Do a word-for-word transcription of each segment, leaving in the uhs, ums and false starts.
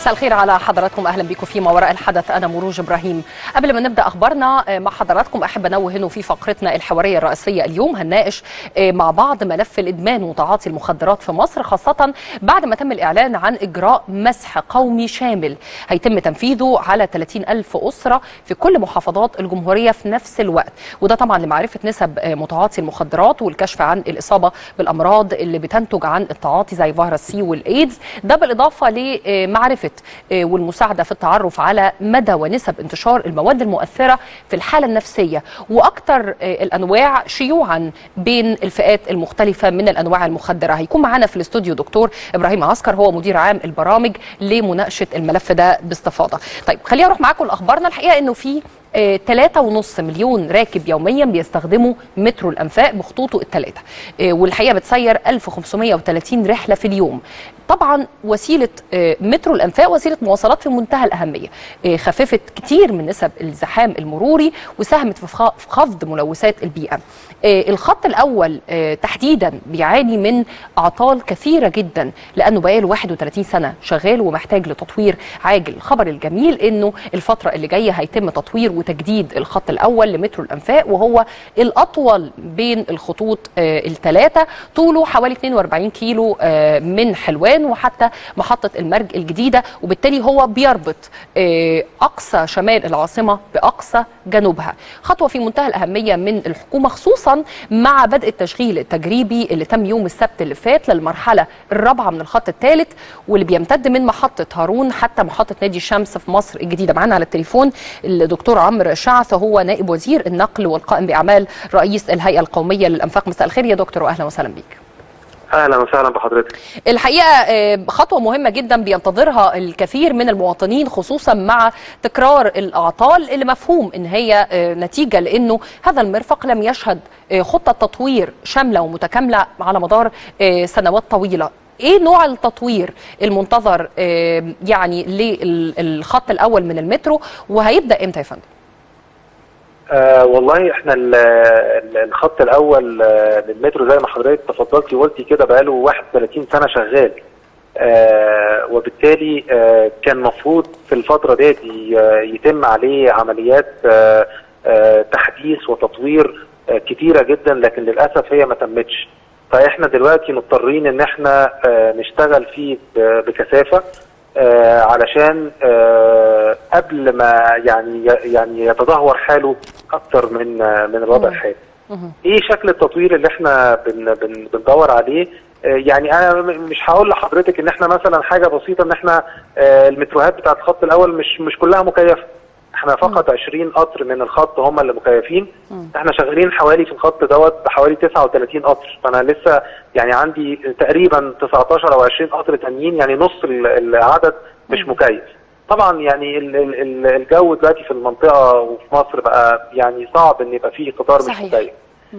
مساء الخير على حضراتكم، اهلا بكم في ما وراء الحدث. انا مروج ابراهيم. قبل ما نبدا اخبارنا مع حضراتكم احب انوه انه في فقرتنا الحواريه الرئيسيه اليوم هنناقش مع بعض ملف الادمان وتعاطي المخدرات في مصر، خاصه بعد ما تم الاعلان عن اجراء مسح قومي شامل هيتم تنفيذه على ثلاثين ألف اسره في كل محافظات الجمهوريه في نفس الوقت، وده طبعا لمعرفه نسب متعاطي المخدرات والكشف عن الاصابه بالامراض اللي بتنتج عن التعاطي زي فيروس سي والايدز، ده بالاضافه لمعرفه والمساعده في التعرف على مدى ونسب انتشار المواد المؤثره في الحاله النفسيه واكثر الانواع شيوعا بين الفئات المختلفه من الانواع المخدره. هيكون معانا في الاستوديو دكتور ابراهيم عسكر، هو مدير عام البرامج لمناقشه الملف ده باستفاضه. طيب خلينا نروح معاكم لاخبارنا. الحقيقه انه في ثلاثة ونص مليون راكب يوميا بيستخدموا مترو الأنفاق بخطوطه الثلاثة، والحقيقة بتسير ألف وخمسمائة وثلاثين رحلة في اليوم. طبعا وسيلة مترو الأنفاق وسيلة مواصلات في منتهى الأهمية، خففت كتير من نسب الزحام المروري وساهمت في خفض ملوثات البيئة. الخط الأول تحديدا بيعاني من أعطال كثيرة جدا لأنه بقاله واحد وثلاثين سنة شغال ومحتاج لتطوير عاجل. الخبر الجميل إنه الفترة اللي جاية هيتم تطوير وتجديد الخط الأول لمترو الأنفاق، وهو الأطول بين الخطوط الثلاثة، طوله حوالي اثنين وأربعين كيلو من حلوان وحتى محطة المرج الجديدة، وبالتالي هو بيربط أقصى شمال العاصمة بأقصى جنوبها. خطوة في منتهى الأهمية من الحكومة، خصوصا مع بدء التشغيل التجريبي اللي تم يوم السبت اللي فات للمرحلة الرابعة من الخط الثالث، واللي بيمتد من محطة هارون حتى محطة نادي الشمس في مصر الجديدة. معانا على التليفون الدكتور عمرو شعث، هو نائب وزير النقل والقائم بأعمال رئيس الهيئة القومية للأنفاق. مساء الخير يا دكتور وأهلا وسهلا بيك. اهلا وسهلا بحضرتك. الحقيقه خطوه مهمه جدا بينتظرها الكثير من المواطنين، خصوصا مع تكرار الاعطال اللي مفهوم ان هي نتيجه لانه هذا المرفق لم يشهد خطه تطوير شامله ومتكامله على مدار سنوات طويله. ايه نوع التطوير المنتظر يعني للخط الاول من المترو، وهيبدا امتى يا فندم؟ آه والله احنا الخط الاول آه للمترو زي ما حضرتك تفضلتي وقلتي كده بقاله واحد وثلاثين سنه شغال، آه وبالتالي آه كان المفروض في الفتره ديت يتم عليه عمليات آه آه تحديث وتطوير آه كتيره جدا، لكن للاسف هي ما تمتش. فاحنا دلوقتي مضطرين ان احنا آه نشتغل فيه بكثافه آه علشان آه قبل ما يعني يعني يتدهور حاله اكتر من آه من الوضع الحالي. ايه شكل التطوير اللي احنا بن بن بندور عليه؟ آه يعني انا مش هقول لحضرتك ان احنا مثلا حاجه بسيطه ان احنا آه المتروهات بتاعه الخط الاول مش مش كلها مكيفه. احنا فقط عشرين قطر من الخط هم اللي مكيفين. احنا شغالين حوالي في الخط دوت بحوالي تسعة وثلاثين قطر، فانا لسه يعني عندي تقريبا تسعة عشر او عشرين قطر تانيين، يعني نص العدد مش مكيف. طبعا يعني الجو دلوقتي في المنطقه وفي مصر بقى يعني صعب ان يبقى فيه قطار مش مكيف.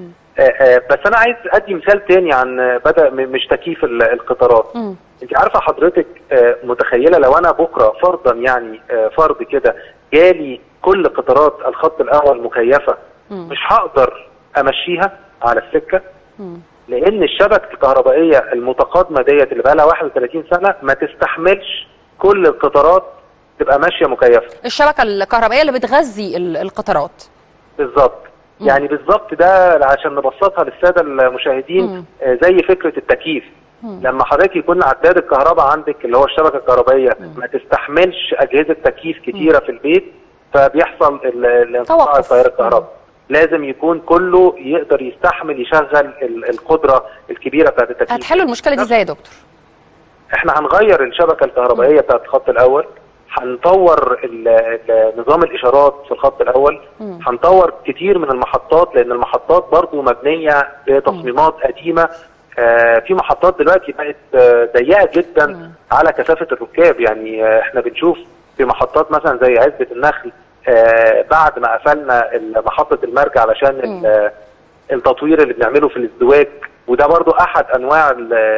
بس انا عايز ادي مثال تاني عن بدا مش تكييف القطارات. انت عارفه حضرتك متخيله لو انا بكره فرضا يعني فرض كده جالي كل قطارات الخط الاول مكيفه، مش هقدر امشيها على السكه، لان الشبكه الكهربائيه المتقدمه ديت اللي بقى لها واحد وثلاثين سنه ما تستحملش كل القطارات تبقى ماشيه مكيفه. الشبكه الكهربائيه اللي بتغذي القطارات بالظبط. يعني بالظبط ده عشان نبسطها للساده المشاهدين، مم. زي فكره التكييف. مم. لما حضرتك يكون عداد الكهرباء عندك اللي هو الشبكه الكهربائيه ما تستحملش اجهزه تكييف كتيره مم. في البيت، فبيحصل الانقطاع التيار الكهرباء. لازم يكون كله يقدر يستحمل يشغل القدره الكبيره بتاعت التكييف. هتحلوا المشكله دي ازاي يا دكتور؟ احنا هنغير الشبكه الكهربائيه بتاعت الخط الاول، هنطور نظام الاشارات في الخط الاول، هنطور كتير من المحطات لان المحطات برضو مبنيه بتصميمات قديمه. آه في محطات دلوقتي بقت آه ضيقه جدا مم. على كثافه الركاب. يعني آه احنا بنشوف في محطات مثلا زي عزبه النخل آه بعد ما قفلنا محطه المرج علشان التطوير اللي بنعمله في الازدواج، وده برضو احد انواع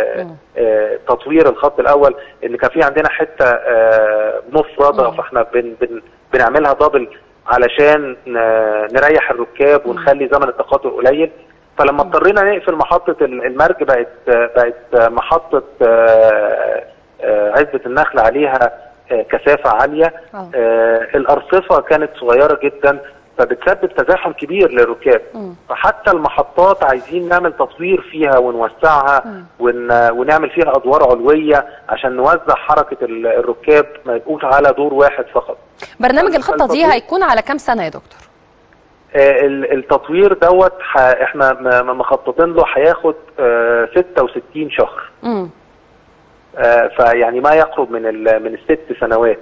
تطوير الخط الاول، ان كان في عندنا حته آه مفرده، فاحنا بن بن بنعملها دبل علشان نريح الركاب ونخلي زمن التقاطر قليل. فلما اضطرينا نقفل محطه المرج بقت بقت محطه عزبه النخل عليها كثافه عاليه. أوه. آه الارصفه كانت صغيره جدا فبتسبب تزاحم كبير للركاب. م. فحتى المحطات عايزين نعمل تطوير فيها ونوسعها ون... ونعمل فيها ادوار علويه عشان نوزع حركه الركاب ما يبقوش على دور واحد فقط. برنامج الخطه دي هيكون على كام سنه يا دكتور؟ آه التطوير دوت ح... احنا مخططين له هياخد آه ستة وستين شهر. م. آه فيعني ما يقرب من ال... من الست سنوات.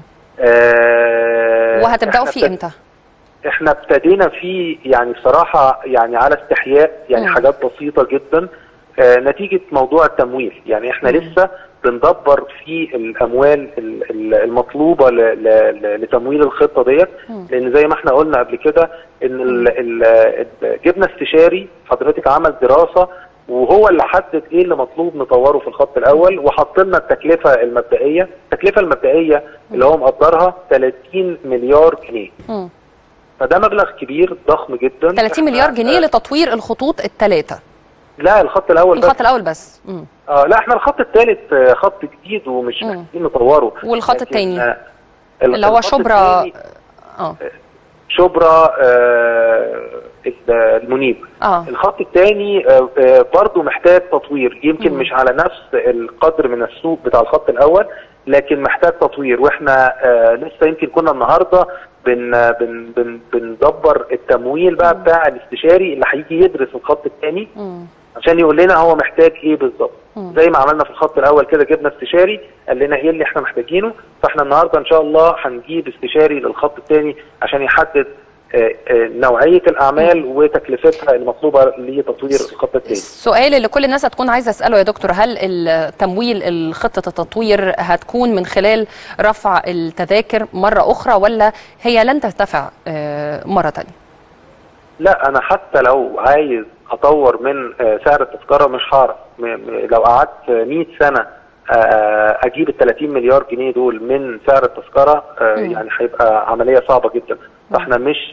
آه وهتبداوا فيه امتى؟ احنا ابتدينا فيه يعني بصراحه يعني على استحياء، يعني م. حاجات بسيطه جدا آه نتيجه موضوع التمويل. يعني احنا م. لسه بندبر في الاموال المطلوبه لتمويل الخطه ديت، لان زي ما احنا قلنا قبل كده ان ال ال جبنا استشاري حضرتك عمل دراسه وهو اللي حدد ايه اللي مطلوب نطوره في الخط الاول، وحط لنا التكلفه المبدئيه، التكلفه المبدئيه اللي هو مقدرها ثلاثين مليار جنيه. م. فده مبلغ كبير ضخم جدا. ثلاثين مليار جنيه لتطوير الخطوط الثلاثه؟ لا الخط الاول الخط بس. الاول بس. مم. اه لا احنا الخط الثالث خط جديد ومش محتاجين نطوره. والخط الثاني آه اللي هو شبرا اه شبرا آه المنيب. آه. الخط الثاني آه برضه محتاج تطوير، يمكن مم. مش على نفس القدر من السوق بتاع الخط الاول، لكن محتاج تطوير. واحنا آه لسه يمكن كنا النهارده بن بن بن بندبر التمويل بقى مم. بتاع الاستشاري اللي هيجي يدرس الخط الثاني عشان يقول لنا هو محتاج ايه بالظبط. زي ما عملنا في الخط الاول كده، جبنا استشاري قال لنا ايه اللي احنا محتاجينه، فاحنا النهارده ان شاء الله هنجيب استشاري للخط الثاني عشان يحدد آآ آآ نوعيه الاعمال م. وتكلفتها المطلوبه لتطوير الخط الثاني. السؤال اللي كل الناس هتكون عايزه اساله يا دكتور، هل التمويل خطه التطوير هتكون من خلال رفع التذاكر مره اخرى ولا هي لن ترتفع مره ثانيه؟ لا انا حتى لو عايز اطور من سعر التذكره مش هعرف. لو قعدت مئة سنه اجيب ال ثلاثين مليار جنيه دول من سعر التذكره يعني هيبقى عمليه صعبه جدا. فاحنا مش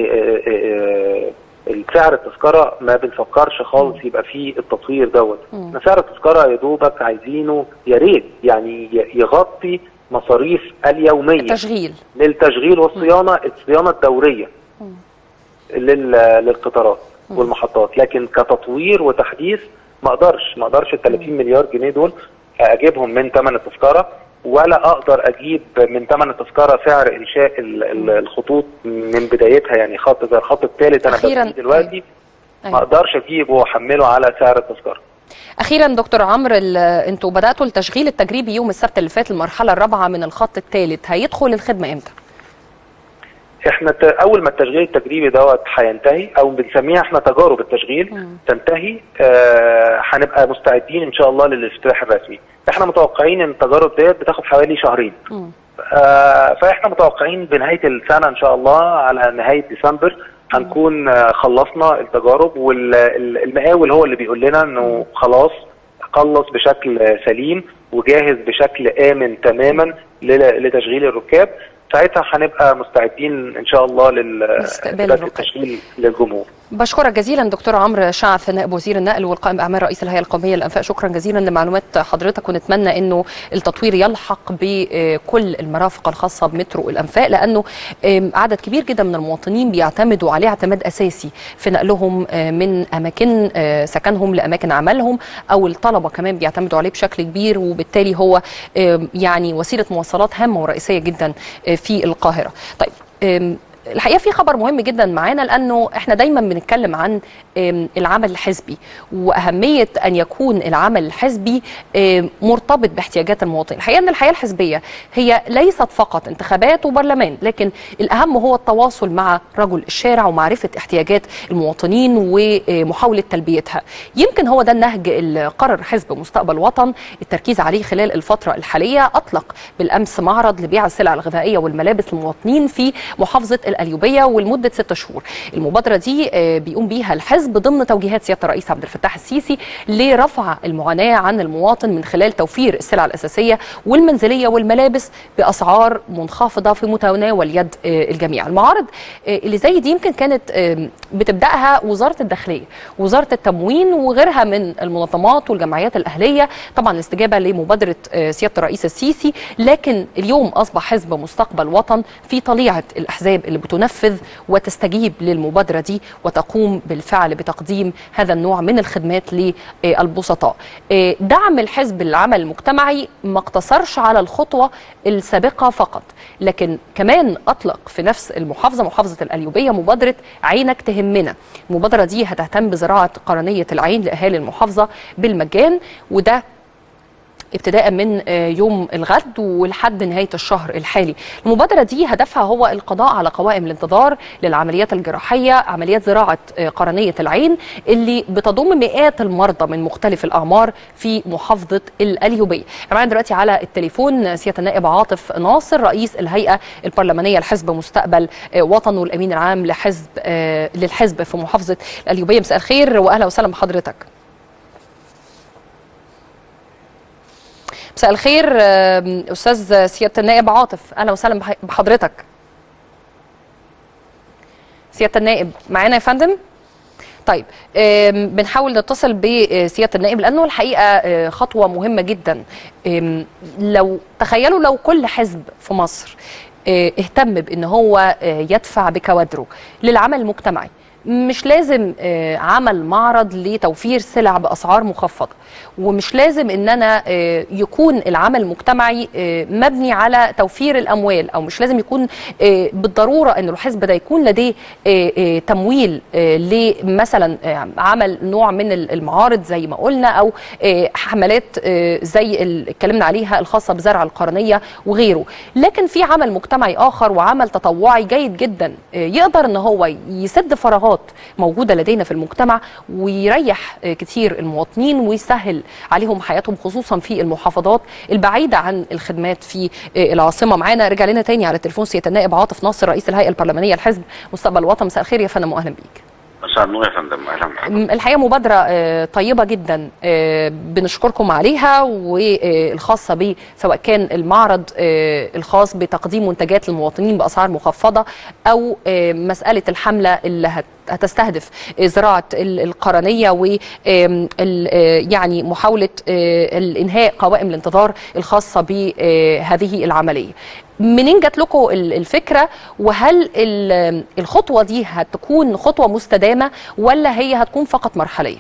سعر التذكره ما بنفكرش خالص يبقى فيه التطوير دوت. احنا سعر التذكره يا دوبك عايزينه يا ريت يعني يغطي مصاريف اليوميه التشغيل للتشغيل والصيانه، الصيانه الدوريه للقطارات والمحطات، لكن كتطوير وتحديث ما اقدرش ما اقدرش ال ثلاثين مليار جنيه دول اجيبهم من ثمن التذكره، ولا اقدر اجيب من ثمن التذكره سعر انشاء الخطوط من بدايتها. يعني خط زي الخط الثالث انا ببنيه دلوقتي ما اقدرش اجيبه واحمله على سعر التذكره. اخيرا دكتور عمرو، انتوا بداتوا التشغيل التجريبي يوم السبت اللي فات المرحله الرابعه من الخط الثالث، هيدخل الخدمه امتى؟ احنا اول ما التشغيل التجريبي دوت هينتهي او بنسميها احنا تجارب التشغيل م. تنتهي، هنبقى آه مستعدين ان شاء الله للافتتاح الرسمي. احنا متوقعين ان التجارب ديت بتاخد حوالي شهرين. آه فاحنا متوقعين بنهايه السنه ان شاء الله على نهايه ديسمبر هنكون آه خلصنا التجارب، والمقاول هو اللي بيقول لنا انه خلاص خلص بشكل سليم وجاهز بشكل امن تماما لتشغيل الركاب. ساعتها هنبقى مستعدين ان شاء الله للتشغيل للجمهور. بشكرك جزيلا دكتور عمرو شعث نائب وزير النقل والقائم باعمال رئيس الهيئه القوميه للانفاق، شكرا جزيلا لمعلومات حضرتك، ونتمنى انه التطوير يلحق بكل المرافق الخاصه بمترو الانفاق، لانه عدد كبير جدا من المواطنين بيعتمدوا عليه اعتماد اساسي في نقلهم من اماكن سكنهم لاماكن عملهم، او الطلبه كمان بيعتمدوا عليه بشكل كبير، وبالتالي هو يعني وسيله مواصلات هامه ورئيسيه جدا في القاهره. طيب الحقيقه في خبر مهم جدا معانا، لانه احنا دايما بنتكلم عن العمل الحزبي واهميه ان يكون العمل الحزبي مرتبط باحتياجات المواطن. الحقيقه ان الحياه الحزبيه هي ليست فقط انتخابات وبرلمان، لكن الاهم هو التواصل مع رجل الشارع ومعرفه احتياجات المواطنين ومحاوله تلبيتها. يمكن هو ده النهج اللي قرر حزب مستقبل وطن التركيز عليه خلال الفتره الحاليه. اطلق بالامس معرض لبيع السلع الغذائيه والملابس للمواطنين في محافظه القليوبيه ولمده ست شهور. المبادره دي بيقوم بيها الحزب ضمن توجيهات سياده الرئيس عبد الفتاح السيسي لرفع المعاناه عن المواطن من خلال توفير السلع الاساسيه والمنزليه والملابس باسعار منخفضه في متناول يد الجميع. المعارض اللي زي دي يمكن كانت بتبداها وزاره الداخليه، وزاره التموين وغيرها من المنظمات والجمعيات الاهليه، طبعا استجابه لمبادره سياده الرئيس السيسي. لكن اليوم اصبح حزب مستقبل وطن في طليعه الاحزاب اللي بتنفذ وتستجيب للمبادره دي وتقوم بالفعل بتقديم هذا النوع من الخدمات للبسطاء. دعم الحزب للعمل المجتمعي ما اقتصرش على الخطوه السابقه فقط، لكن كمان اطلق في نفس المحافظه محافظه القليوبيه مبادره عينك تهمنا. المبادره دي هتهتم بزراعه قرنيه العين لاهالي المحافظه بالمجان، وده ابتداء من يوم الغد ولحد نهاية الشهر الحالي. المبادرة دي هدفها هو القضاء على قوائم الانتظار للعمليات الجراحية، عمليات زراعة قرنية العين اللي بتضم مئات المرضى من مختلف الأعمار في محافظة القليوبية. معانا دلوقتي على التليفون سيادة النائب عاطف ناصر رئيس الهيئة البرلمانية لحزب مستقبل وطن والأمين العام لحزب للحزب في محافظة القليوبية. مساء الخير وأهلا وسهلا بحضرتك. مساء الخير استاذ سياده النائب عاطف، اهلا وسهلا بحضرتك. سياده النائب معانا يا فندم؟ طيب بنحاول نتصل بسياده النائب لانه الحقيقه خطوه مهمه جدا. لو تخيلوا لو كل حزب في مصر اهتم بان هو يدفع بكوادره للعمل المجتمعي، مش لازم عمل معرض لتوفير سلع بأسعار مخفضة، ومش لازم ان انا يكون العمل المجتمعي مبني على توفير الاموال، او مش لازم يكون بالضرورة ان الحزب ده يكون لديه تمويل لمثلا عمل نوع من المعارض زي ما قلنا، او حملات زي اللي اتكلمنا عليها الخاصة بزرع القرنية وغيره. لكن في عمل مجتمعي اخر وعمل تطوعي جيد جدا يقدر ان هو يسد فراغات موجودة لدينا في المجتمع ويريح كتير المواطنين ويسهل عليهم حياتهم، خصوصا في المحافظات البعيدة عن الخدمات في العاصمة. معانا رجع لنا تاني على التليفون سيادة النائب عاطف ناصر رئيس الهيئة البرلمانية لحزب مستقبل وطن. مساء الخير يا فندم واهلا بيك. مساء النور يا فندم، اهلا بحضرتك. الحقيقه مبادره طيبه جدا بنشكركم عليها، والخاصه ب سواء كان المعرض الخاص بتقديم منتجات للمواطنين باسعار مخفضه، او مساله الحمله اللي هتستهدف زراعه القرنيه و يعني محاوله الانهاء قوائم الانتظار الخاصه بهذه العمليه. منين جات لكم الفكره، وهل الخطوه دي هتكون خطوه مستدامه ولا هي هتكون فقط مرحليه؟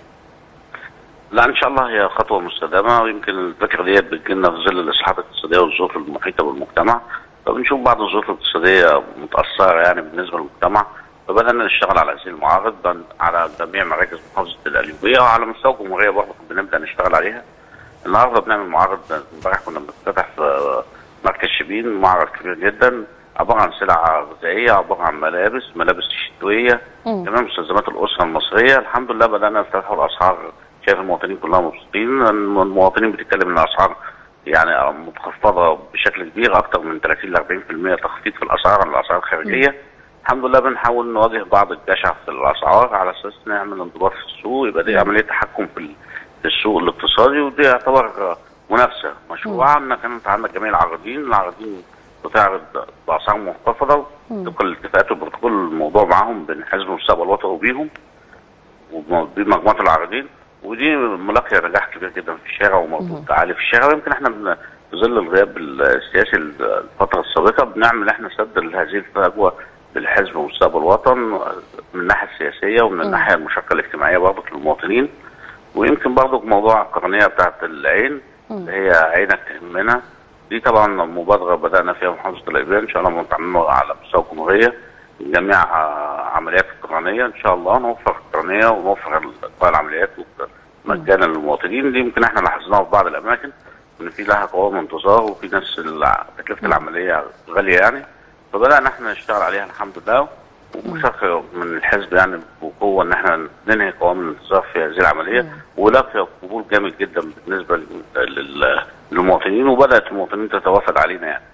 لا ان شاء الله هي خطوه مستدامه، ويمكن الفكره ديت بتجيلنا في ظل الاصلاحات الاقتصاديه والظروف المحيطه بالمجتمع، فبنشوف بعض الظروف الاقتصاديه متاثره يعني بالنسبه للمجتمع، فبدانا نشتغل على هذه المعارض على جميع مراكز محافظه القليوبيه وعلى مستوى الجمهوريه برضه بنبدا نشتغل عليها. النهارده بنعمل معارض، امبارح كنا بنفتتح في مركز شبين معرض كبير جدا عباره عن سلع غذائيه، عباره عن ملابس، ملابس شتويه، كمان مستلزمات الاسره المصريه. الحمد لله بدانا نفتحوا الاسعار، شايف المواطنين كلهم مبسوطين، المواطنين بتتكلم ان الاسعار يعني متخفضه بشكل كبير، اكثر من ثلاثين ل أربعين بالمئة تخفيض في الاسعار عن الاسعار الخارجيه. الحمد لله بنحاول نواجه بعض الجشع في الاسعار على اساس نعمل انضباط في السوق، يبقى دي عمليه تحكم في السوق الاقتصادي، ودي يعتبر منافسه مشروعه ان كانت عندك جميع العارضين، العارضين بتعرض باسعار منخفضه طبقا للاتفاقات والبروتوكول الموضوع معاهم بين حزب مستقبل وطن وبيهم وبمجموعه العارضين، ودي ملاقيه نجاح كبير جدا في الشارع ومردود عالي في الشارع. ويمكن احنا في ظل الغياب السياسي الفتره السابقه بنعمل احنا سد لهذه الفجوه بالحزب مستقبل وطن من الناحيه السياسيه ومن الناحيه المشاركه الاجتماعيه برضه للمواطنين. ويمكن برضه موضوع القرنيه بتاعه العين اللي هي عينك تهمنا، دي طبعا مبادره بدانا فيها محافظه القليوبيه، ان شاء الله متعممه على مستوى الجمهوريه جميع عمليات القرنيه، ان شاء الله نوفر القرنيه ونوفر العمليات مجانا للمواطنين. دي يمكن احنا لاحظناها في بعض الاماكن ان في لها قوائم انتظار وفي ناس تكلفه العمليه غاليه يعني، فبدانا احنا نشتغل عليها الحمد لله، ومشاركه من الحزب يعني بقوه ان احنا ننهي قوائم الانتظار في هذه العمليه، ولقى قبول جامد جدا بالنسبه للمواطنين، وبدات المواطنين تتوافد علينا يعني.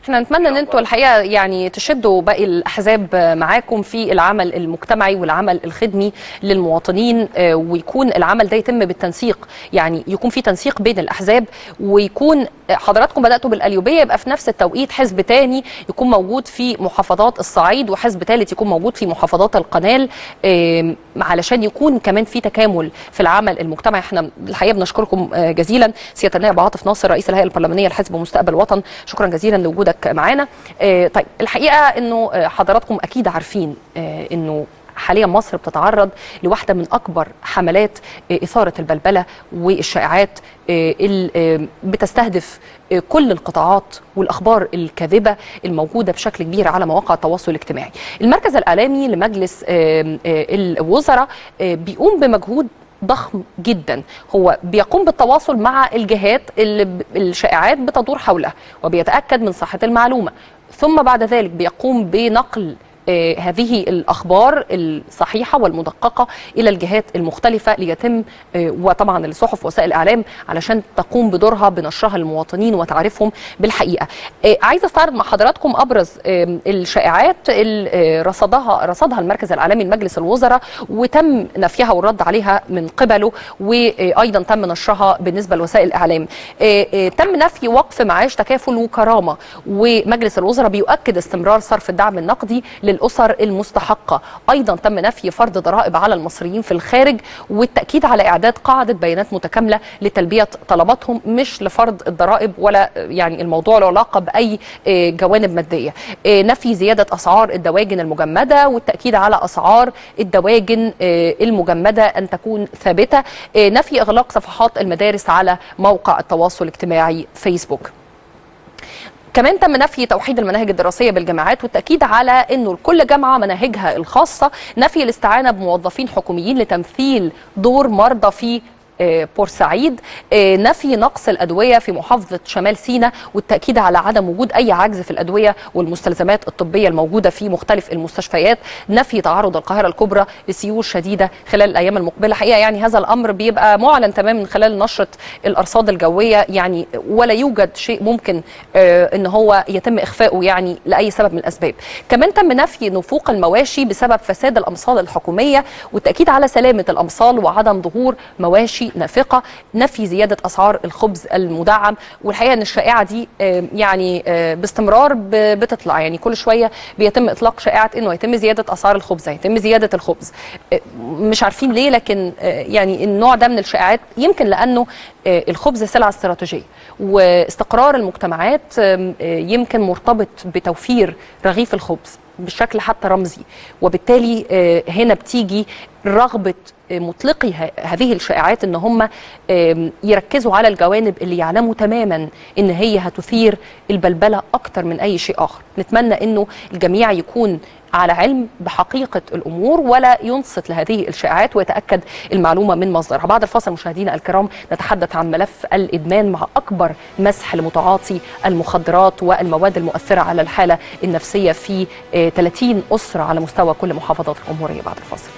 احنا نتمنى ان انتوا الحقيقه يعني تشدوا باقي الاحزاب معاكم في العمل المجتمعي والعمل الخدمي للمواطنين، ويكون العمل ده يتم بالتنسيق، يعني يكون في تنسيق بين الاحزاب، ويكون حضراتكم بداتوا بالقليوبيه يبقى في نفس التوقيت حزب تاني يكون موجود في محافظات الصعيد، وحزب ثالث يكون موجود في محافظات القنال، علشان يكون كمان في تكامل في العمل المجتمعي. احنا الحقيقه بنشكركم جزيلا سياده النائب عاطف ناصر رئيس الهيئه البرلمانيه لحزب مستقبل الوطن، شكرا جزيلا لوجودك معانا. طيب الحقيقه انه حضراتكم اكيد عارفين انه حاليا مصر بتتعرض لواحده من اكبر حملات اثاره البلبله والشائعات اللي بتستهدف كل القطاعات والاخبار الكاذبه الموجوده بشكل كبير على مواقع التواصل الاجتماعي. المركز الاعلامي لمجلس الوزراء بيقوم بمجهود ضخم جدا، هو بيقوم بالتواصل مع الجهات اللي الشائعات بتدور حولها وبيتاكد من صحه المعلومه، ثم بعد ذلك بيقوم بنقل آه هذه الأخبار الصحيحة والمدققة إلى الجهات المختلفة ليتم آه وطبعا الصحف وسائل الإعلام علشان تقوم بدورها بنشرها للمواطنين وتعرفهم بالحقيقة. آه عايز أستعرض مع حضراتكم أبرز آه الشائعات اللي رصدها رصدها المركز الإعلامي لمجلس الوزراء وتم نفيها والرد عليها من قبله، وأيضا تم نشرها بالنسبة لوسائل الإعلام. آه آه تم نفي وقف معاش تكافل وكرامة، ومجلس الوزراء بيؤكد استمرار صرف الدعم النقدي الأسر المستحقة. أيضا تم نفي فرض ضرائب على المصريين في الخارج، والتأكيد على إعداد قاعدة بيانات متكاملة لتلبية طلباتهم، مش لفرض الضرائب ولا يعني الموضوع له علاقة بأي جوانب مادية. نفي زيادة أسعار الدواجن المجمدة، والتأكيد على أسعار الدواجن المجمدة أن تكون ثابتة. نفي إغلاق صفحات المدارس على موقع التواصل الاجتماعي فيسبوك. كمان تم نفي توحيد المناهج الدراسية بالجامعات، والتأكيد على أنه لكل جامعة مناهجها الخاصة. نفي الاستعانة بموظفين حكوميين لتمثيل دور مرضى في بورسعيد. نفي نقص الأدوية في محافظة شمال سيناء، والتأكيد على عدم وجود أي عجز في الأدوية والمستلزمات الطبية الموجودة في مختلف المستشفيات. نفي تعرض القاهرة الكبرى لسيول شديدة خلال الأيام المقبلة. حقيقة يعني هذا الأمر بيبقى معلن تماما من خلال نشرة الأرصاد الجوية، يعني ولا يوجد شيء ممكن أن هو يتم إخفاؤه يعني لأي سبب من الأسباب. كمان تم نفي نفوق المواشي بسبب فساد الأمصال الحكومية، والتأكيد على سلامة الأمصال وعدم ظهور مواشي نافقة. نفي زيادة أسعار الخبز المدعم، والحقيقة أن الشائعة دي يعني باستمرار بتطلع، يعني كل شوية بيتم إطلاق شائعة أنه يتم زيادة أسعار الخبز، يتم زيادة الخبز، مش عارفين ليه، لكن يعني النوع ده من الشائعات يمكن لأنه الخبز سلعة استراتيجية، واستقرار المجتمعات يمكن مرتبط بتوفير رغيف الخبز بشكل حتى رمزي، وبالتالي هنا بتيجي رغبة مطلقي هذه الشائعات ان هم يركزوا على الجوانب اللي يعلموا تماما ان هي هتثير البلبلة اكتر من اي شيء اخر. نتمنى انه الجميع يكون على علم بحقيقة الأمور ولا ينصت لهذه الشائعات ويتأكد المعلومة من مصدرها. بعد الفاصل مشاهدينا الكرام نتحدث عن ملف الإدمان مع أكبر مسح لمتعاطي المخدرات والمواد المؤثرة على الحالة النفسية في ثلاثين أسرة على مستوى كل محافظات الجمهورية. بعد الفاصل.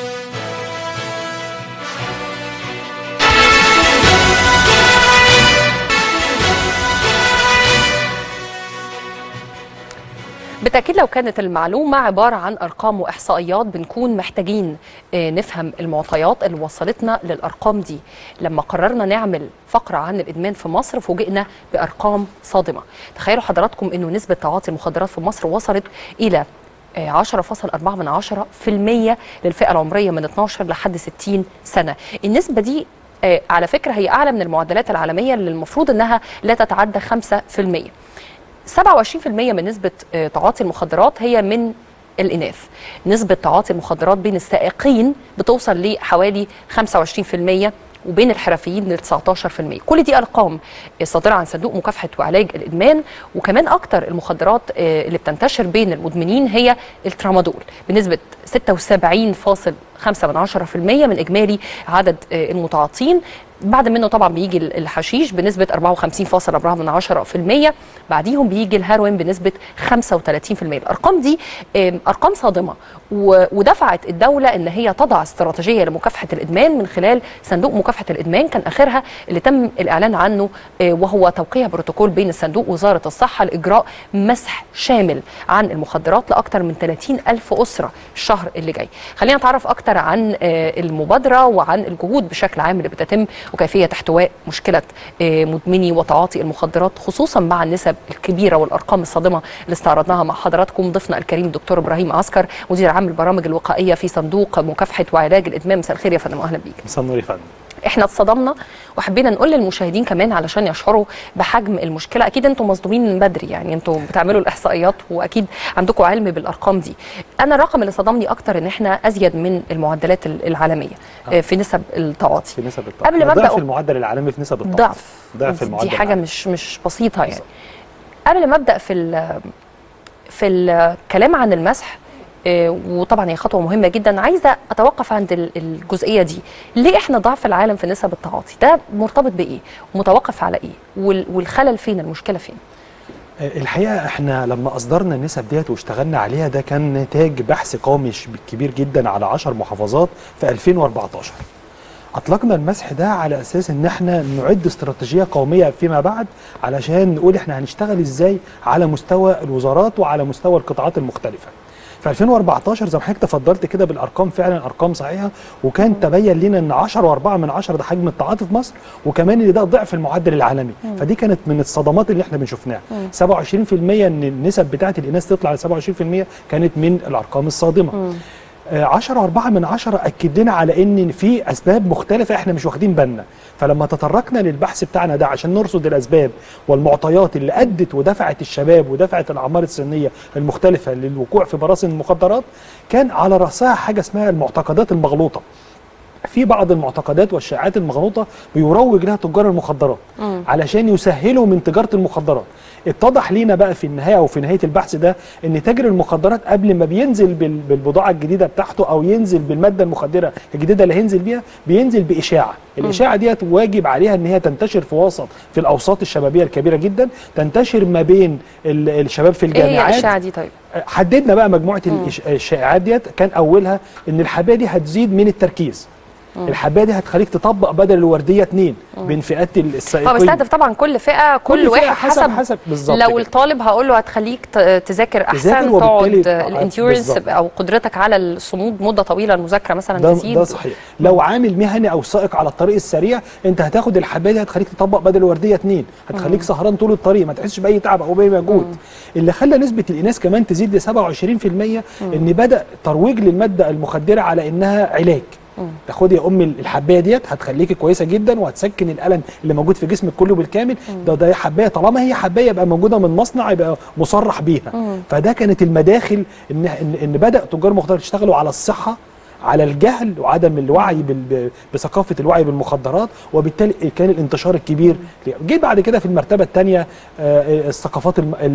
بالتأكيد لو كانت المعلومة عبارة عن أرقام وإحصائيات بنكون محتاجين نفهم المعطيات اللي وصلتنا للأرقام دي. لما قررنا نعمل فقرة عن الإدمان في مصر فوجئنا بأرقام صادمة. تخيلوا حضراتكم أنه نسبة تعاطي المخدرات في مصر وصلت إلى عشرة فاصلة أربعة من عشرة في المية للفئة العمرية من اثناشر لحد ستين سنة. النسبة دي على فكرة هي أعلى من المعدلات العالمية اللي المفروض أنها لا تتعدى خمسة في المية. سبعة وعشرين في المية من نسبة تعاطي المخدرات هي من الإناث. نسبة تعاطي المخدرات بين السائقين بتوصل لحوالي خمسة وعشرين في المية، وبين الحرفيين ل تسعتاشر في المية. كل دي أرقام صادرة عن صندوق مكافحة وعلاج الإدمان. وكمان أكتر المخدرات اللي بتنتشر بين المدمنين هي الترامادول بنسبة ستة وسبعين فاصلة خمسة من عشرة في المية من اجمالي عدد المتعاطين. بعد منه طبعا بيجي الحشيش بنسبه أربعة وخمسين فاصلة أربعة من عشرة في المية، بعديهم بيجي الهيروين بنسبه خمسة وثلاثين في المية. الارقام دي ارقام صادمه، ودفعت الدوله ان هي تضع استراتيجيه لمكافحه الادمان من خلال صندوق مكافحه الادمان، كان اخرها اللي تم الاعلان عنه وهو توقيع بروتوكول بين الصندوق ووزاره الصحه لاجراء مسح شامل عن المخدرات لاكثر من ثلاثين ألف اسره الشهر اللي جاي. خلينا نتعرف اكثر عن المبادره وعن الجهود بشكل عام اللي بتتم وكيفيه احتواء مشكله مدمني وتعاطي المخدرات، خصوصا مع النسب الكبيره والارقام الصادمه اللي استعرضناها مع حضراتكم. ضيفنا الكريم الدكتور ابراهيم عسكر، مدير عام البرامج الوقائيه في صندوق مكافحه وعلاج الادمان. مساء الخير يا فندم، واهلا بيك. مساء النور يا فندم. احنا اتصدمنا وحبينا نقول للمشاهدين كمان علشان يشعروا بحجم المشكله. اكيد انتم مصدومين من بدري، يعني انتم بتعملوا الاحصائيات واكيد عندكم علم بالارقام دي. انا الرقم اللي صدمني اكتر ان احنا ازيد من المعدلات العالميه آه. في نسب التعاطي. في نسب التعاطي قبل ما ابدا ضعف المعدل العالمي في نسب التعاطي. ضعف ضعف المعدل دي حاجه العالمي. مش مش بسيطه يعني. قبل ما ابدا في في الكلام عن المسح، وطبعا هي خطوه مهمه جدا، عايزه اتوقف عند الجزئيه دي. ليه احنا ضعف العالم في نسب التعاطي؟ ده مرتبط بايه؟ متوقف على ايه؟ والخلل فين؟ المشكله فين؟ الحقيقه احنا لما اصدرنا النسب ديت واشتغلنا عليها ده كان نتاج بحث قومي كبير جدا على عشر محافظات في ألفين وأربعتاشر. اطلقنا المسح ده على اساس ان احنا نعد استراتيجيه قوميه فيما بعد علشان نقول احنا هنشتغل ازاي على مستوى الوزارات وعلى مستوى القطاعات المختلفه. في ألفين وأربعتاشر زي ما حضرتك تفضلت كده بالارقام، فعلا ارقام صحيحه، وكان تبين لنا ان عشرة وأربعة من عشرة ده حجم التعاطي في مصر، وكمان ان ده ضعف المعدل العالمي. مم. فدي كانت من الصدمات اللي احنا بنشوفناها. سبعة وعشرين في المية ان النسب بتاعه الاناث تطلع ل سبعة وعشرين في المية كانت من الارقام الصادمه. مم. عشرة وأربعة من عشرة أكد لنا على إن في أسباب مختلفة إحنا مش واخدين بالنا، فلما تطرقنا للبحث بتاعنا ده عشان نرصد الأسباب والمعطيات اللي أدت ودفعت الشباب ودفعت الأعمار السنية المختلفة للوقوع في براثن المخدرات، كان على رأسها حاجة اسمها المعتقدات المغلوطة. في بعض المعتقدات والشائعات المغلوطه بيروج لها تجار المخدرات مم. علشان يسهلوا من تجاره المخدرات. اتضح لينا بقى في النهايه او في نهايه البحث ده ان تاجر المخدرات قبل ما بينزل بالبضاعه الجديده بتاعته او ينزل بالماده المخدره الجديده اللي هينزل بيها، بينزل باشاعه. الاشاعه ديت واجب عليها ان هي تنتشر في وسط في الاوساط الشبابيه الكبيره جدا، تنتشر ما بين الشباب في الجامعات. ايه الاشاعه دي طيب؟ حددنا بقى مجموعه مم. الشائعات ديت، كان اولها ان الحبايه دي هتزيد من التركيز. الحبايه دي هتخليك تطبق بدل الورديه اتنين بين فئات السائقين. فبستهدف طبعا كل فئه كل, كل واحد حسب حسب, حسب بالظبط. لو كده. الطالب هقول له هتخليك تذاكر احسن، تقعد الانتيورنس او قدرتك على الصمود مده طويله، المذاكره مثلا ده تزيد. ده صحيح. لو عامل مهني او سائق على الطريق السريع، انت هتاخد الحبايه دي هتخليك تطبق بدل الورديه اتنين، هتخليك سهران طول الطريق ما تحسش باي تعب او باي مجهود. اللي خلى نسبه الاناث كمان تزيد ل سبعة وعشرين في المية ان بدا ترويج للماده المخدره على انها علاج. تاخدي يا ام الحبايه ديت هتخليكي كويسه جدا وهتسكن الالم اللي موجود في جسمك كله بالكامل. ده ده حبايه، طالما هي حبايه يبقى موجوده من مصنع يبقى مصرح بيها. مم. فده كانت المداخل ان ان, إن بدا تجار المخدرات يشتغلوا على الصحه، على الجهل وعدم الوعي بثقافه الوعي بالمخدرات، وبالتالي كان الانتشار الكبير. جه بعد كده في المرتبه الثانيه الثقافات،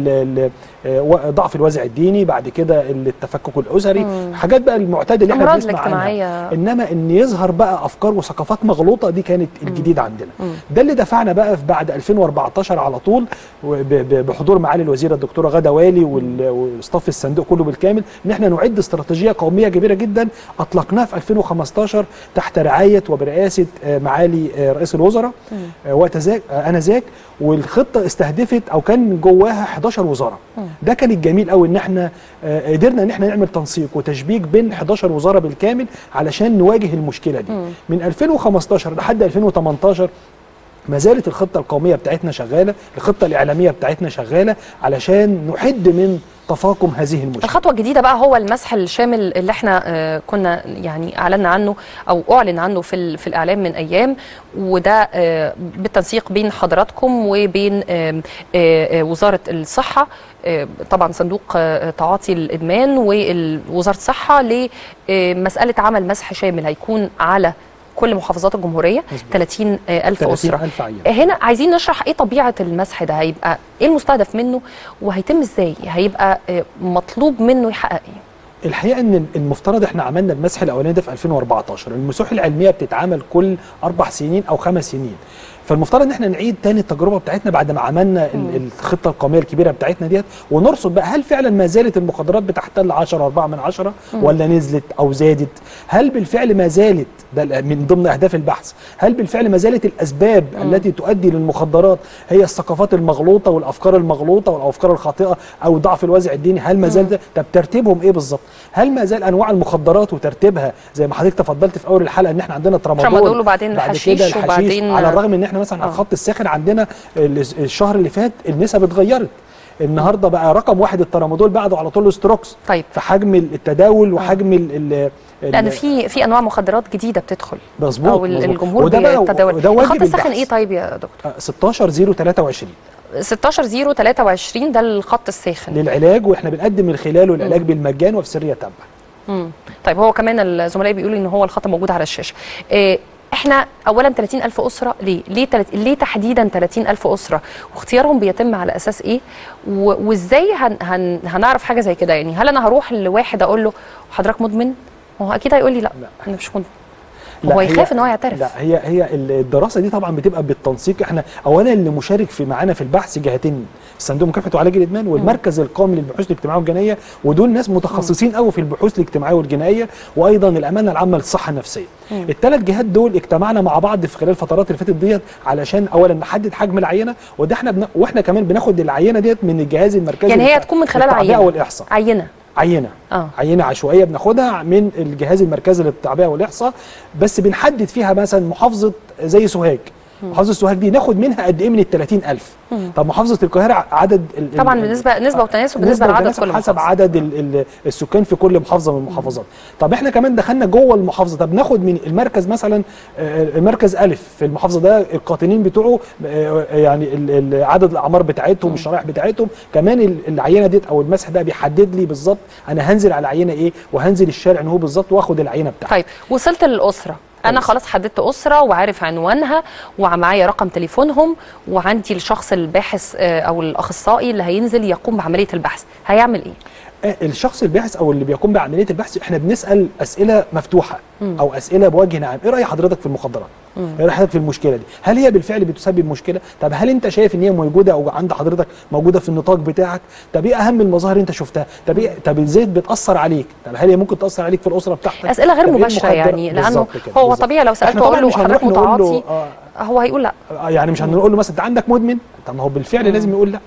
ضعف الوازع الديني، بعد كده التفكك الاسري، حاجات بقى المعتاد اللي احنا بنسمع عنها. انما ان يظهر بقى افكار وثقافات مغلوطه دي كانت الجديد عندنا. مم. ده اللي دفعنا بقى في بعد ألفين وأربعتاشر على طول بحضور معالي الوزيره الدكتوره غاده والي واستاف الصندوق كله بالكامل ان احنا نعد استراتيجيه قوميه كبيره جدا اطلقناها في ألفين وخمستاشر تحت رعايه وبرئاسه معالي رئيس الوزراء وقت ذاك انذاك، والخطه استهدفت او كان جواها إحداشر وزاره. ده كان الجميل قوي ان احنا قدرنا ان احنا نعمل تنسيق وتشبيك بين إحداشر وزاره بالكامل علشان نواجه المشكله دي. من ألفين وخمستاشر لحد ألفين وتمنتاشر ما زالت الخطه القوميه بتاعتنا شغاله، الخطه الاعلاميه بتاعتنا شغاله علشان نحد من تفاقم هذه المشكله. الخطوه الجديده بقى هو المسح الشامل اللي احنا آه كنا يعني اعلنا عنه او اعلن عنه في في الاعلام من ايام، وده آه بالتنسيق بين حضراتكم وبين آه آه وزاره الصحه، آه طبعا صندوق آه تعاطي الادمان ووزاره الصحه لمساله عمل مسح شامل هيكون على كل محافظات الجمهوريه ثلاثين ألف أسرة. ألف عيان. هنا عايزين نشرح ايه طبيعه المسح ده، هيبقى ايه المستهدف منه وهيتم ازاي، هيبقى مطلوب منه يحقق ايه؟ الحقيقه ان المفترض احنا عملنا المسح الاولاني ده في ألفين وأربعتاشر، المسوح العلميه بتتعمل كل اربع سنين او خمس سنين، فالمفترض ان احنا نعيد تاني التجربه بتاعتنا بعد ما عملنا الخطه القوميه الكبيره بتاعتنا ديت، ونرصد بقى هل فعلا ما زالت المخدرات بتحتل عشرة وأربعة من عشرة ولا نزلت او زادت؟ هل بالفعل ما زالت، ده من ضمن اهداف البحث، هل بالفعل ما زالت الاسباب مم. التي تؤدي للمخدرات هي الثقافات المغلوطه والافكار المغلوطه والافكار الخاطئه او ضعف الوازع الديني؟ هل ما زال ده؟ طب ترتيبهم ايه بالظبط؟ هل ما زال انواع المخدرات وترتيبها زي ما حضرتك تفضلت في اول الحلقه ان احنا عندنا ترامادول ترامادول وبعدين الحشيش وبعدين على الرغم ان احنا مثلا على الخط الساخن عندنا الشهر اللي فات النسب اتغيرت، النهارده بقى رقم واحد الترامادول بعده على طول ستروكس. طيب في حجم التداول وحجم ال لان في في انواع مخدرات جديده بتدخل مظبوط او الجمهور بيتداول. الخط الساخن ايه طيب يا دكتور؟ ستاشر صفر تلاتة وعشرين ستاشر صفر تلاتة وعشرين ده الخط الساخن للعلاج، واحنا بنقدم من خلاله العلاج م. بالمجان وفي سريه تامه. امم طيب هو كمان الزملاء بيقولوا ان هو الخط موجود على الشاشه. إيه احنا اولا ثلاثين ألف اسره ليه؟ ليه تلت... ليه تحديدا ثلاثين ألف اسره؟ واختيارهم بيتم على اساس ايه؟ و... وازاي هن... هن... هنعرف حاجه زي كده؟ يعني هل انا هروح لواحد اقول له حضرتك مدمن؟ هو اكيد هيقول لي لا, لا. انا مش مدمن. هو يخاف ان هو يعترف. لا هي هي الدراسه دي طبعا بتبقى بالتنسيق. احنا اولا اللي مشارك في معانا في البحث جهتين، الصندوق مكافحه وعلاج الادمان والمركز القومي للبحوث الاجتماعيه والجنائيه، ودول ناس متخصصين قوي في البحوث الاجتماعيه والجنائيه، وايضا الامانه العامه للصحه النفسيه. الثلاث جهات دول اجتمعنا مع بعض في خلال الفترات اللي فاتت ديت علشان اولا نحدد حجم العينه، وده احنا بن... واحنا كمان بناخد العينه ديت من الجهاز المركزي، يعني هي تكون من خلال عينه والاحصاء. عينه عينه آه. عينه عشوائيه بناخدها من الجهاز المركزي للتعبئه والاحصاء، بس بنحدد فيها مثلا محافظه زي سوهاج، محافظه سوهاج دي ناخد منها قد ايه من ال ثلاثين ألف. مم. طب محافظه القاهره عدد ال طبعا بالنسبه نسبه وتناسب بالنسبه لعدد كل محافظه حسب عدد ال ال السكان في كل محافظه من المحافظات. طب احنا كمان دخلنا جوه المحافظه، طب ناخد من المركز مثلا المركز الف في المحافظه ده القاطنين بتوعه، يعني عدد الاعمار بتاعتهم، الشرائح بتاعتهم، كمان العينه ديت او المسح ده بيحدد لي بالظبط انا هنزل على عينه ايه، وهنزل الشارع ان هو بالظبط واخد العينه بتاعتي. طيب وصلت للاسره، أنا خلاص حددت أسرة وعارف عنوانها ومعايا رقم تليفونهم وعندي الشخص الباحث أو الأخصائي اللي هينزل يقوم بعملية البحث، هيعمل إيه؟ الشخص الباحث او اللي بيقوم بعمليه البحث احنا بنسال اسئله مفتوحه مم. او اسئله بوجه عام. ايه راي حضرتك في المخدرات؟ مم. ايه راي حضرتك في المشكله دي؟ هل هي بالفعل بتسبب مشكله؟ طب هل انت شايف ان هي موجوده او عند حضرتك موجوده في النطاق بتاعك؟ طب ايه اهم المظاهر انت شفتها؟ طب ايه طب ازاي بتاثر عليك؟ طب هل هي ممكن تاثر عليك في الاسره بتاعتك؟ اسئله غير مباشره يعني، لانه هو بالزبط. طبيعي لو سالته اقول له حضرتك متعاطي آه هو هيقول لا. يعني مش هنقول له مثلا انت عندك مدمن؟ طب ما هو بالفعل مم. لازم يقول لا.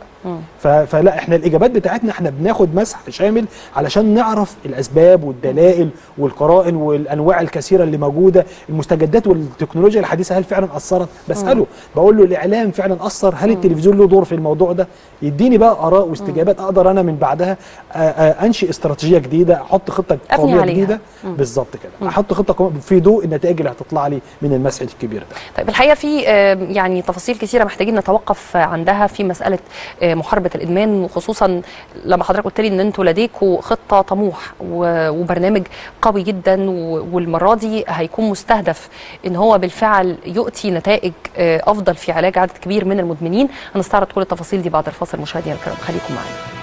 فلا احنا الاجابات بتاعتنا احنا بناخد مسح شامل علشان نعرف الاسباب والدلائل والقرائن والانواع الكثيره اللي موجوده، المستجدات والتكنولوجيا الحديثه هل فعلا اثرت؟ بساله بقول له الاعلام فعلا اثر؟ هل التلفزيون له دور في الموضوع ده؟ يديني بقى اراء واستجابات اقدر انا من بعدها انشئ استراتيجيه جديده، احط خطه قوميه جديده بالظبط كده، احط خطه قوميه في ضوء النتائج اللي هتطلع لي من المسح الكبير ده. طيب الحقيقه في يعني تفاصيل كثيره محتاجين نتوقف عندها في مساله محاربه الادمان، وخصوصا لما حضرتك قلت لي ان انتوا لديكوا خطه طموح وبرنامج قوي جدا، والمره دي هيكون مستهدف ان هو بالفعل يؤتي نتائج افضل في علاج عدد كبير من المدمنين. هنستعرض كل التفاصيل دي بعد الفاصل مشاهدينا الكرام، خليكم معانا.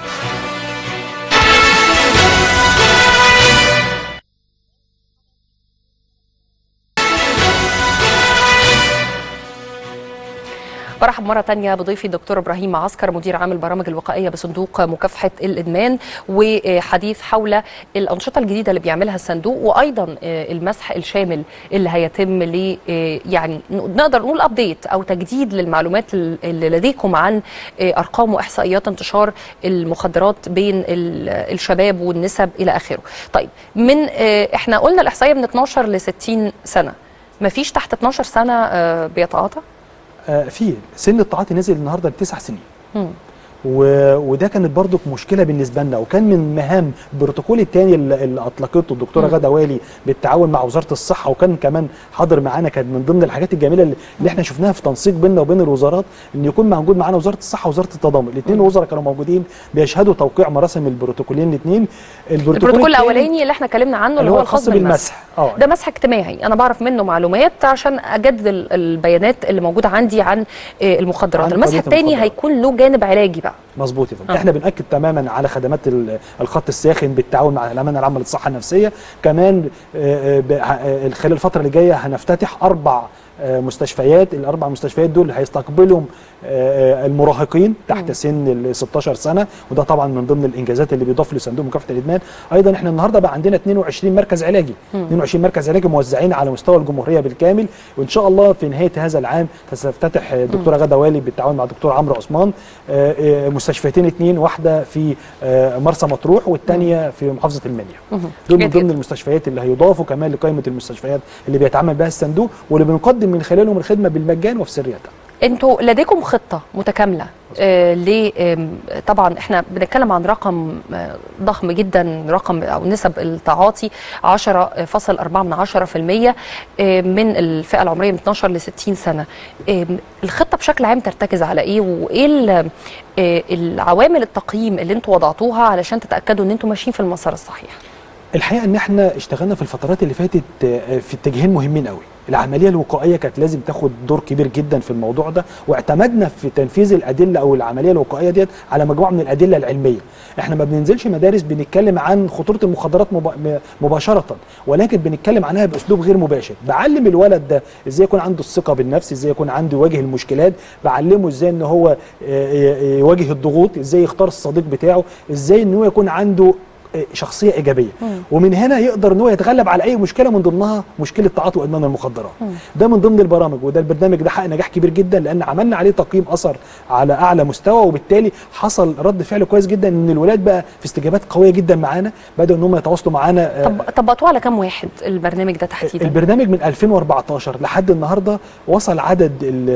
برحب مرة تانية بضيفي الدكتور إبراهيم معسكر، مدير عام البرامج الوقائية بصندوق مكافحة الإدمان، وحديث حول الأنشطة الجديدة اللي بيعملها الصندوق، وأيضا المسح الشامل اللي هيتم ل يعني نقدر نقول أبديت أو تجديد للمعلومات اللي لديكم عن أرقام وإحصائيات انتشار المخدرات بين الشباب والنسب إلى آخره. طيب من إحنا قلنا الإحصائية من اتناشر ل ستين سنة، مفيش تحت اتناشر سنة بيتعاطى؟ آه في سن التعاطي نزل النهارده لتسع سنين. مم. وده كانت برضك مشكله بالنسبه لنا، وكان من مهام البروتوكول الثاني اللي اطلقته الدكتوره غاده والي بالتعاون مع وزاره الصحه، وكان كمان حاضر معانا، كان من ضمن الحاجات الجميله اللي احنا شفناها في تنسيق بيننا وبين الوزارات ان يكون موجود معانا وزاره الصحه ووزاره التضامن، الاثنين الوزراء كانوا موجودين بيشهدوا توقيع مراسم البروتوكولين الاثنين. البروتوكول, البروتوكول الاولاني اللي احنا اتكلمنا عنه اللي هو الخاص بالمسح، اه ده مسح اجتماعي، انا بعرف منه معلومات عشان اجدد البيانات اللي موجوده عندي عن المخدرات. المسح الثاني هيكون له جانب علاجي بقى، مظبوط يا فندم. احنا بنأكد تماما على خدمات الخط الساخن بالتعاون مع الامانه العامه للصحه النفسيه. كمان خلال الفتره اللي جايه هنفتتح اربع مستشفيات. الاربع مستشفيات دول هيستقبلوا المراهقين تحت سن ال ستاشر سنه، وده طبعا من ضمن الانجازات اللي بيضاف لصندوق مكافحه الادمان. ايضا احنا النهارده بقى عندنا اتنين وعشرين مركز علاجي، اتنين وعشرين مركز علاجي موزعين على مستوى الجمهوريه بالكامل، وان شاء الله في نهايه هذا العام سيفتتح الدكتوره غاده والي بالتعاون مع الدكتور عمرو عثمان مستشفيتين اثنين، واحده في مرسى مطروح والثانيه في محافظه المنيا. دول من ضمن المستشفيات اللي هيضافوا كمان لقائمه المستشفيات اللي بيتعامل بها الصندوق، واللي بنقدم من خلالهم الخدمه بالمجان وفي سريتها. انتوا لديكم خطه متكامله آه ل آه طبعا احنا بنتكلم عن رقم آه ضخم جدا، رقم او نسب التعاطي عشرة فاصلة أربعة من عشرة في المية آه من الفئه العمريه من اتناشر ل ستين سنه. آه الخطه بشكل عام ترتكز على ايه، وايه آه العوامل التقييم اللي انتوا وضعتوها علشان تتاكدوا ان انتوا ماشيين في المسار الصحيح؟ الحقيقه ان احنا اشتغلنا في الفترات اللي فاتت في اتجاهين مهمين قوي. العمليه الوقائيه كانت لازم تاخد دور كبير جدا في الموضوع ده، واعتمدنا في تنفيذ الادله او العمليه الوقائيه ديت على مجموعه من الادله العلميه. احنا ما بننزلش مدارس بنتكلم عن خطوره المخدرات مباشره، ولكن بنتكلم عنها باسلوب غير مباشر. بعلم الولد ده ازاي يكون عنده الثقه بالنفس، ازاي يكون عنده يواجه المشكلات، بعلمه ازاي ان هو يواجه الضغوط، ازاي يختار الصديق بتاعه، ازاي ان هو يكون عنده شخصيه ايجابيه. مم. ومن هنا يقدر ان هو يتغلب على اي مشكله، من ضمنها مشكله تعاطي وادمان المخدرات. مم. ده من ضمن البرامج، وده البرنامج ده حقق نجاح كبير جدا، لان عملنا عليه تقييم اثر على اعلى مستوى، وبالتالي حصل رد فعل كويس جدا، ان الولاد بقى في استجابات قويه جدا معانا، بداوا ان هم يتواصلوا معانا. طب طبقتوه على كام واحد البرنامج ده تحديدا؟ البرنامج من ألفين وأربعتاشر لحد النهارده وصل عدد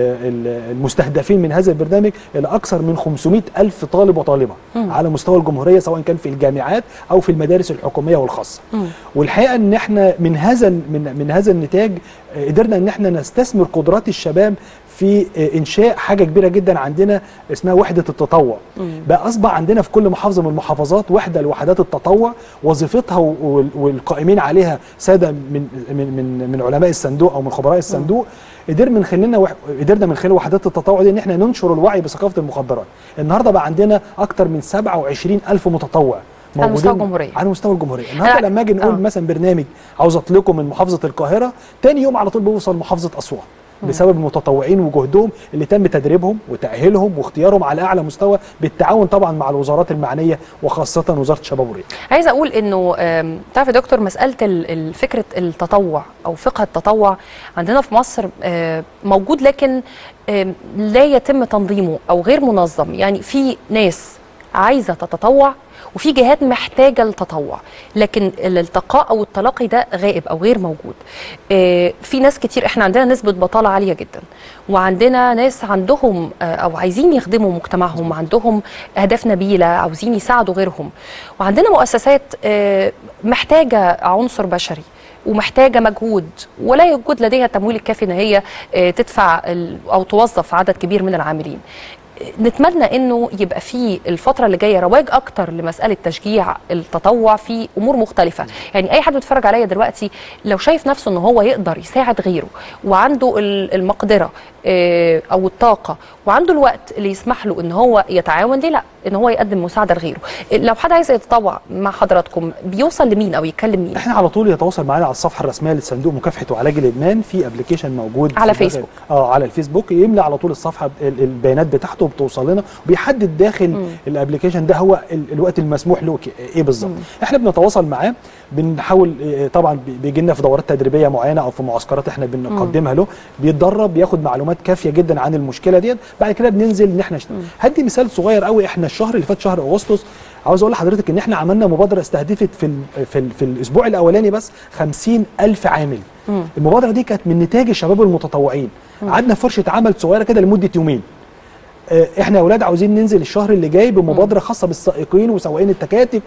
المستهدفين من هذا البرنامج الى اكثر من خمسمائة ألف طالب وطالبه. مم. على مستوى الجمهوريه، سواء كان في الجامعات او في المدارس الحكوميه والخاصه. مم. والحقيقه ان احنا من هذا من من هذا النتاج قدرنا ان احنا نستثمر قدرات الشباب في انشاء حاجه كبيره جدا عندنا اسمها وحده التطوع. مم. بقى اصبح عندنا في كل محافظه من المحافظات وحده لوحدات التطوع، وظيفتها والقائمين عليها ساده من من من من علماء الصندوق او من خبراء الصندوق. قدرنا من خلالنا وح... قدرنا من خلال وحدات التطوع دي ان احنا ننشر الوعي بثقافه المخدرات. النهارده بقى عندنا اكثر من سبعة وعشرين ألف متطوع على مستوى الجمهوريه. على مستوى الجمهوريه. النهارده لما اجي نقول آه. مثلا برنامج عاوز اطلقه من محافظه القاهره، تاني يوم على طول بيوصل محافظه اسوان، بسبب المتطوعين وجهدهم اللي تم تدريبهم وتاهيلهم واختيارهم على اعلى مستوى، بالتعاون طبعا مع الوزارات المعنيه وخاصه وزاره الشباب والرياضه. عايزه اقول انه تعرف يا دكتور، مساله فكره التطوع او فقه التطوع عندنا في مصر موجود، لكن لا يتم تنظيمه او غير منظم. يعني في ناس عايزه تتطوع وفي جهات محتاجه للتطوع، لكن الالتقاء او التلاقي ده غائب او غير موجود. آه في ناس كتير، احنا عندنا نسبه بطاله عاليه جدا، وعندنا ناس عندهم آه او عايزين يخدموا مجتمعهم، عندهم اهداف نبيله عاوزين يساعدوا غيرهم، وعندنا مؤسسات آه محتاجه عنصر بشري ومحتاجه مجهود، ولا يوجد لديها التمويل الكافي ان هي آه تدفع او توظف عدد كبير من العاملين. نتمنى انه يبقى في الفتره اللي جايه رواج اكتر لمساله تشجيع التطوع في امور مختلفه. يعني اي حد بيتفرج عليا دلوقتي لو شايف نفسه ان هو يقدر يساعد غيره وعنده المقدره او الطاقه وعنده الوقت اللي يسمح له ان هو يتعاون، ليه لا ان هو يقدم مساعده لغيره. لو حد عايز يتطوع مع حضراتكم بيوصل لمين او يتكلم مين؟ احنا على طول يتواصل معانا على الصفحه الرسميه لصندوق مكافحه وعلاج الادمان، في ابلكيشن موجود على فيسبوك. اه على الفيسبوك، يملى على طول الصفحه البيانات بتاعته بتوصل لنا، وبيحدد داخل الابلكيشن ده هو الوقت المسموح له ايه بالظبط. احنا بنتواصل معاه، بنحاول طبعا بيجي لنا في دورات تدريبيه معينه او في معسكرات احنا بنقدمها له، بيتدرب بياخد معلومات كافيه جدا عن المشكله ديت، بعد كده بننزل ان احنا نشتغل. هدي مثال صغير قوي، احنا الشهر اللي فات شهر اغسطس عاوز اقول لحضرتك ان احنا عملنا مبادره استهدفت في ال في, ال في الاسبوع الاولاني بس خمسين ألف عامل. مم. المبادره دي كانت من نتاج الشباب المتطوعين. قعدنا فرشه عمل صغيره كده لمده يومين. احنا يا اولاد عاوزين ننزل الشهر اللي جاي بمبادره خاصه بالسائقين وسواقين التكاتك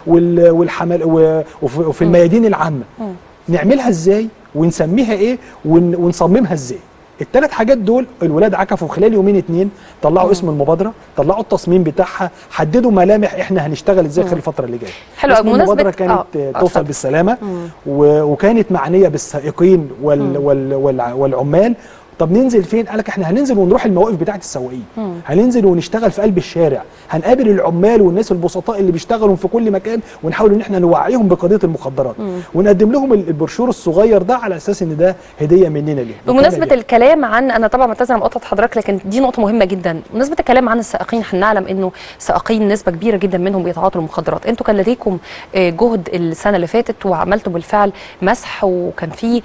والحمل وفي الميادين العامه. نعملها ازاي ونسميها ايه ونصممها ازاي؟ الثلاث حاجات دول الولاد عكفوا خلال يومين اتنين، طلعوا مم. اسم المبادره، طلعوا التصميم بتاعها، حددوا ملامح احنا هنشتغل ازاي خلال الفتره اللي جايه. حلو. المبادره كانت آه. توصل أصدق. بالسلامه، وكانت معنيه بالسائقين وال وال وال والعمال، طب ننزل فين؟ قال لك احنا هننزل ونروح المواقف بتاعه السواقين، هننزل ونشتغل في قلب الشارع، هنقابل العمال والناس البسطاء اللي بيشتغلوا في كل مكان، ونحاول ان احنا نوعيهم بقضيه المخدرات، مم. ونقدم لهم البروشور الصغير ده على اساس ان ده هديه مننا ليه. بمناسبه الكلام عن، انا طبعا معتذره مقاطعه حضرتك لكن دي نقطه مهمه جدا، بمناسبه الكلام عن السائقين، احنا نعلم انه سائقين نسبه كبيره جدا منهم بيتعاطوا المخدرات، انتوا كان لديكم جهد السنه اللي فاتت وعملتوا بالفعل مسح، وكان في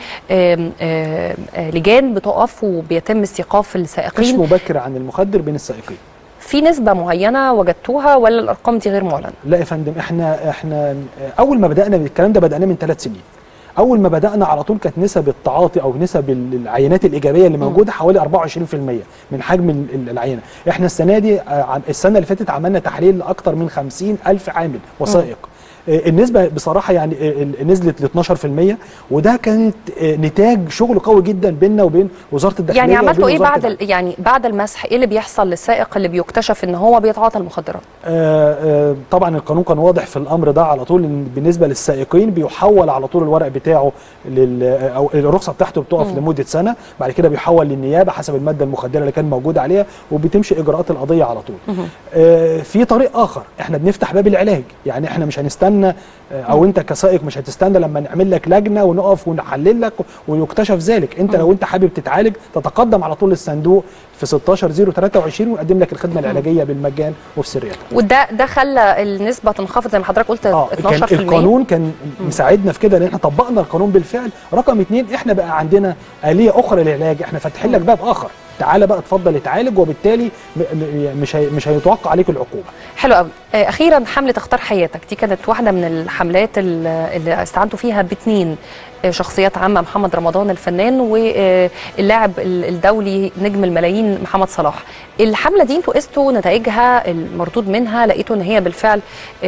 لجان بتقف وبيتم استيقاف السائقين، كشف مبكر عن المخدر بين السائقين. في نسبه معينه وجدتوها ولا الارقام دي غير معلنه؟ لا يا فندم، احنا احنا اول ما بدانا بالكلام ده بداناه من ثلاث سنين. اول ما بدانا على طول كانت نسب التعاطي او نسب العينات الايجابيه اللي موجوده حوالي أربعة وعشرين في المية من حجم العينه. احنا السنه دي السنه اللي فاتت عملنا تحليل لاكثر من خمسين ألف عامل وسائق. النسبه بصراحه يعني نزلت ل اثناشر في المية، وده كانت نتاج شغل قوي جدا بيننا وبين وزاره الداخليه. يعني عملتوا ايه بعد يعني بعد المسح؟ ايه اللي بيحصل للسائق اللي بيكتشف ان هو بيتعاطى المخدرات؟ آه آه طبعا القانون كان واضح في الامر ده على طول، إن بالنسبه للسائقين بيحول على طول الورق بتاعه لل او الرخصه بتاعته بتقف م. لمده سنه، بعد كده بيحول للنيابه حسب الماده المخدره اللي كان موجود عليها، وبتمشي اجراءات القضيه على طول. آه في طريق اخر، احنا بنفتح باب العلاج، يعني احنا مش هنستنى او انت كسائق مش هتستنى لما نعمل لك لجنه ونقف ونحلل لك ويكتشف ذلك، انت لو انت حابب تتعالج تتقدم على طول للصندوق في ستاشر صفر ثلاثة وعشرين ونقدم لك الخدمه العلاجيه بالمجان وفي سريتها. وده ده خلى النسبه تنخفض زي ما حضرتك قلت آه اتناشر في المية. القانون كان مساعدنا في كده لان احنا طبقنا القانون بالفعل. رقم اثنين، احنا بقى عندنا آلية اخرى للعلاج، احنا فاتحين لك باب اخر، تعالى بقى اتفضل اتعالج، وبالتالي مش هي مش هيتوقع عليك العقوبه. حلو قوي. اخيرا حمله اختار حياتك دي كانت واحده من الحملات اللي استعنتوا فيها باثنين شخصيات عامه، محمد رمضان الفنان واللاعب الدولي نجم الملايين محمد صلاح. الحمله دي انتوا قستوا نتائجها، المردود منها لقيتوا ان هي بالفعل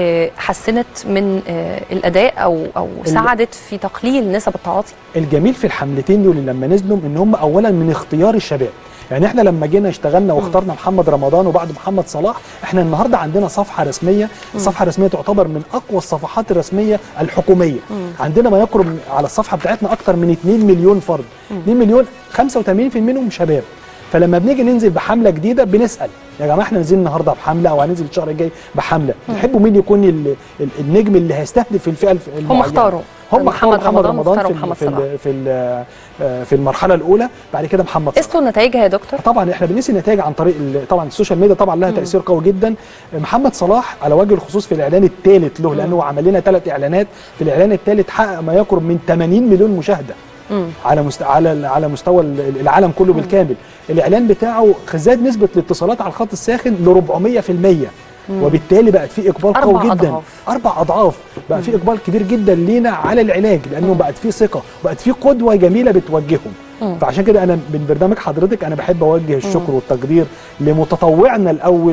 حسنت من الاداء او او ساعدت في تقليل نسب التعاطي؟ الجميل في الحملتين دول لما نزلوا ان هم اولا من اختيار الشباب، يعني احنا لما جينا اشتغلنا واخترنا محمد رمضان وبعد محمد صلاح، احنا النهارده عندنا صفحه رسميه، الصفحه الرسميه تعتبر من اقوى الصفحات الرسميه الحكوميه. مم. عندنا ما يقرب على الصفحه بتاعتنا اكتر من اتنين مليون فرد، مم. اتنين مليون خمسة وثمانين في المية منهم شباب. فلما بنيجي ننزل بحمله جديده بنسال يا جماعه احنا نازلين النهارده بحمله او هننزل الشهر الجاي بحمله، تحبوا مين يكون ال ال النجم اللي هيستهدف الفئه المعينه؟ هم اختاروا هم محمد رمضان, رمضان في محمد صلاح في في في المرحله الاولى، بعد كده محمد صلاح. قستوا النتائج يا دكتور؟ طبعا احنا بنقيس النتائج عن طريق طبعا السوشيال ميديا، طبعا لها تاثير قوي جدا. محمد صلاح على وجه الخصوص في الاعلان الثالث له، لانه عمل لنا ثلاث اعلانات، في الاعلان الثالث حقق ما يقرب من ثمانين مليون مشاهده مم. على مست... على على مستوى العالم كله مم. بالكامل. الاعلان بتاعه زاد نسبه الاتصالات على الخط الساخن ل أربعمية في المية، وبالتالي بقت في اقبال قوي جدا، أضعاف. اربع اضعاف بقى في اقبال كبير جدا لينا على العلاج، لانه بقت في ثقه وبقت في قدوه جميله بتوجههم. مم. فعشان كده انا من برنامج حضرتك انا بحب اوجه الشكر والتقدير لمتطوعنا الاول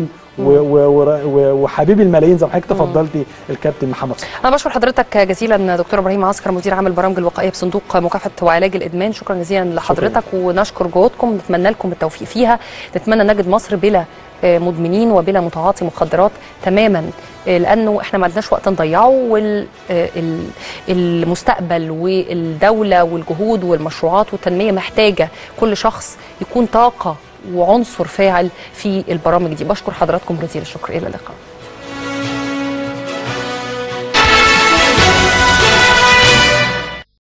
وحبيب الملايين زي ما حضرتك تفضلتي الكابتن محمد صلاح. انا بشكر حضرتك جزيلا دكتور ابراهيم عسكر، مدير عام البرامج الوقائيه بصندوق مكافحه وعلاج الادمان. شكرا جزيلا لحضرتك، شكرا. ونشكر جهودكم، نتمنى لكم التوفيق فيها، نتمنى نجد مصر بلا مدمنين وبلا متعاطي مخدرات تماما، لانه احنا ما عندناش وقت نضيعه، والمستقبل والدوله والجهود والمشروعات والتنميه محتاجه كل شخص يكون طاقه وعنصر فاعل في البرامج دي. بشكر حضراتكم جزيل الشكر، الى اللقاء.